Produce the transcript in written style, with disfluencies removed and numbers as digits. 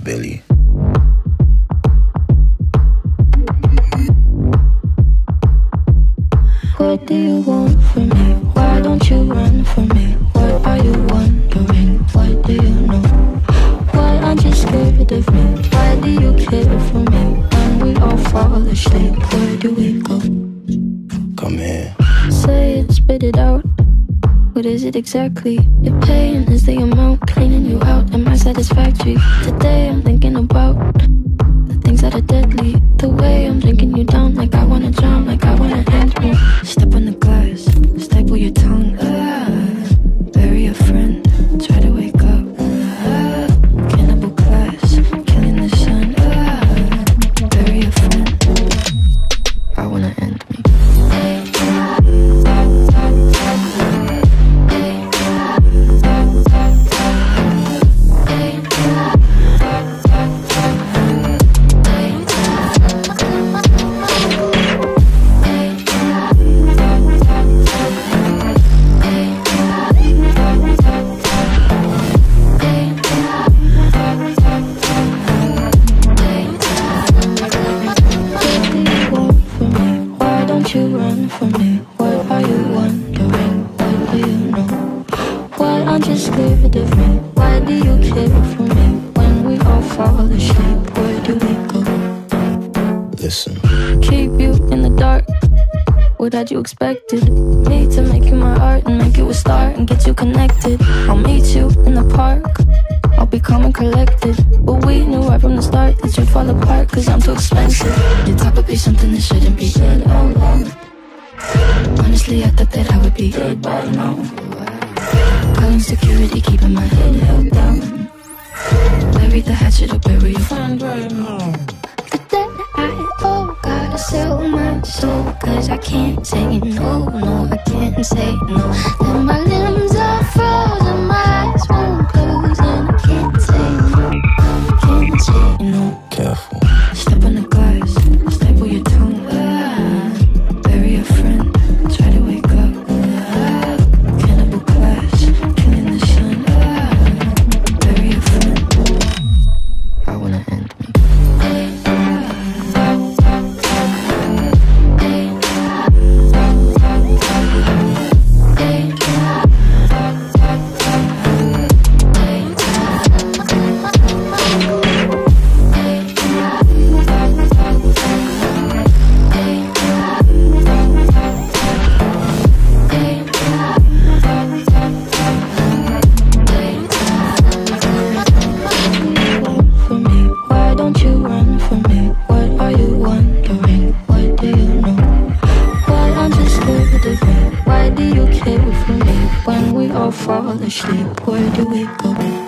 Billy. What do you want from me? Why don't you run from me? What are you wondering? What do you know? Why aren't you scared of me? Why do you care for me? When we all fall asleep, where do we go? Come here. Say it, spit it out. What is it exactly? Your pain is the amount cleaning you out. Am I satisfactory? Today I'm thinking about the things that are deadly. The way I'm drinking you down, like I wanna drown, like I wanna end me. Step on the glass, staple your tongue. Bury a friend, try to wake up. Cannibal class, killing the sun. Bury a friend, I wanna end me. You run from me. What are you wondering? What do you know? Why aren't you scared of me? Why do you care for me? When we all fall asleep, where do we go? Listen. Keep you in the dark. What had you expected? Me to make you my art and make you a star and get you connected. I'll meet you in the park. I'll be calm and collected. But we knew right from the start that you'd fall apart, cause I'm too expensive. Your top would be something that shouldn't be said out loud. Honestly, I thought that I would be dead by now. Calling security, keeping my head held down. Bury the hatchet or bury your friend right now. The debt I owe, gotta sell my soul, cause I can't say no, no, I can't say no. Then my limbs are frozen, my eyes won't close, and I can't say no, can't say no. Careful. Step on the glass, staple your tongue. Bury a friend, try to wake up. Cannibal class, killing the sun. Bury a friend, I wanna end me. Why do you care for me? When we all fall asleep, where do we go?